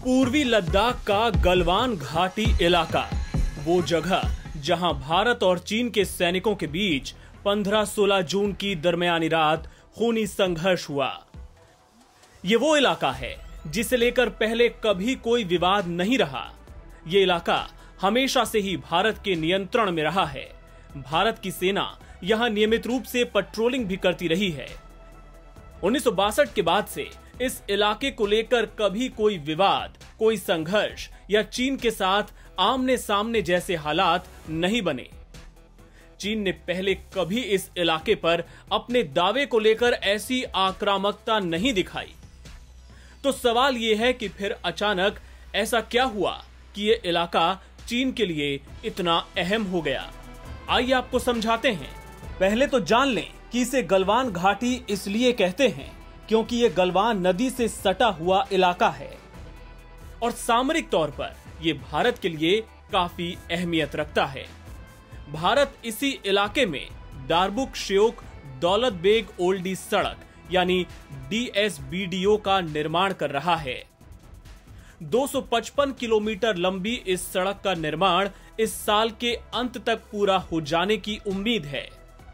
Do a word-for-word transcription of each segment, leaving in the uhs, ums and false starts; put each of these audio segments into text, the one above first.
पूर्वी लद्दाख का गलवान घाटी इलाका, वो जगह जहां भारत और चीन के सैनिकों के बीच पंद्रह सोलह जून की दरमियानी रात खूनी संघर्ष हुआ। ये वो इलाका है जिसे लेकर पहले कभी कोई विवाद नहीं रहा। ये इलाका हमेशा से ही भारत के नियंत्रण में रहा है। भारत की सेना यहां नियमित रूप से पेट्रोलिंग भी करती रही है। उन्नीस सौ बासठ के बाद से इस इलाके को लेकर कभी कोई विवाद, कोई संघर्ष या चीन के साथ आमने सामने जैसे हालात नहीं बने। चीन ने पहले कभी इस इलाके पर अपने दावे को लेकर ऐसी आक्रामकता नहीं दिखाई। तो सवाल यह है कि फिर अचानक ऐसा क्या हुआ कि यह इलाका चीन के लिए इतना अहम हो गया? आइए आपको समझाते हैं। पहले तो जान लें कि इसे गलवान घाटी इसलिए कहते हैं क्योंकि यह गलवान नदी से सटा हुआ इलाका है और सामरिक तौर पर यह भारत के लिए काफी अहमियत रखता है। भारत इसी इलाके में दारबुक श्योक दौलत बेग ओल्डी सड़क यानी D S B D O का निर्माण कर रहा है। दो सौ पचपन किलोमीटर लंबी इस सड़क का निर्माण इस साल के अंत तक पूरा हो जाने की उम्मीद है।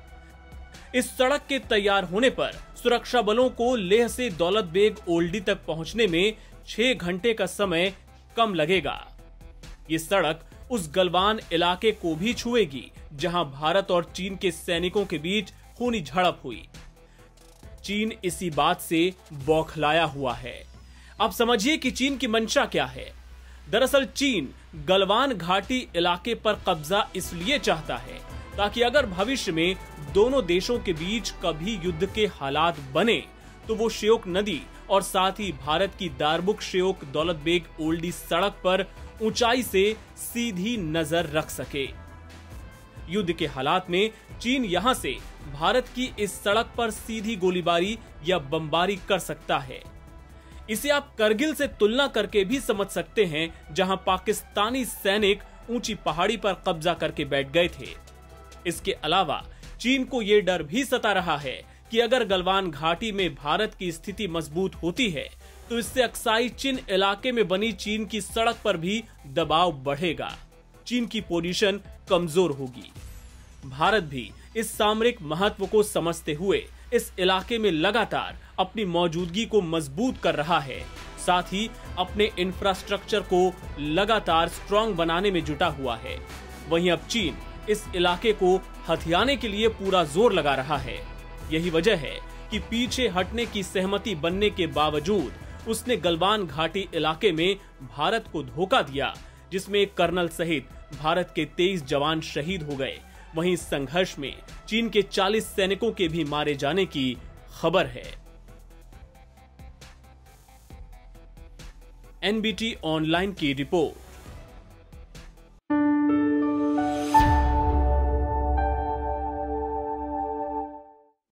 इस सड़क के तैयार होने पर सुरक्षा बलों को लेह से दौलत बेग ओल्डी तक पहुंचने में छह घंटे का समय कम लगेगा। ये सड़क उस गलवान इलाके को भी छुएगी जहां भारत और चीन के सैनिकों के बीच खूनी झड़प हुई। चीन इसी बात से बौखलाया हुआ है। अब समझिए कि चीन की मंशा क्या है। दरअसल चीन गलवान घाटी इलाके पर कब्जा इसलिए चाहता है ताकि अगर भविष्य में दोनों देशों के बीच कभी युद्ध के हालात बने तो वो श्योक नदी और साथ ही भारत की दारबुक श्योक दौलत बेग ओल्डी सड़क पर ऊंचाई से सीधी नजर रख सके। युद्ध के हालात में चीन यहां से भारत की इस सड़क पर सीधी गोलीबारी या बमबारी कर सकता है। इसे आप करगिल से तुलना करके भी समझ सकते हैं जहां पाकिस्तानी सैनिक ऊंची पहाड़ी पर कब्जा करके बैठ गए थे। इसके अलावा चीन को यह डर भी सता रहा है कि अगर गलवान घाटी में भारत की स्थिति मजबूत होती है तो इससे अक्साई चिन इलाके में बनी चीन की सड़क पर भी दबाव बढ़ेगा। चीन की पोजीशन कमजोर होगी। भारत भी इस सामरिक महत्व को समझते हुए इस इलाके में लगातार अपनी मौजूदगी को मजबूत कर रहा है। साथ ही अपने इंफ्रास्ट्रक्चर को लगातार स्ट्रॉन्ग बनाने में जुटा हुआ है। वहीं अब चीन इस इलाके को हथियाने के लिए पूरा जोर लगा रहा है। यही वजह है कि पीछे हटने की सहमति बनने के बावजूद उसने गलवान घाटी इलाके में भारत को धोखा दिया, जिसमें एक कर्नल सहित भारत के तेईस जवान शहीद हो गए। वहीं संघर्ष में चीन के चालीस सैनिकों के भी मारे जाने की खबर है। एन बी टी ऑनलाइन की रिपोर्ट।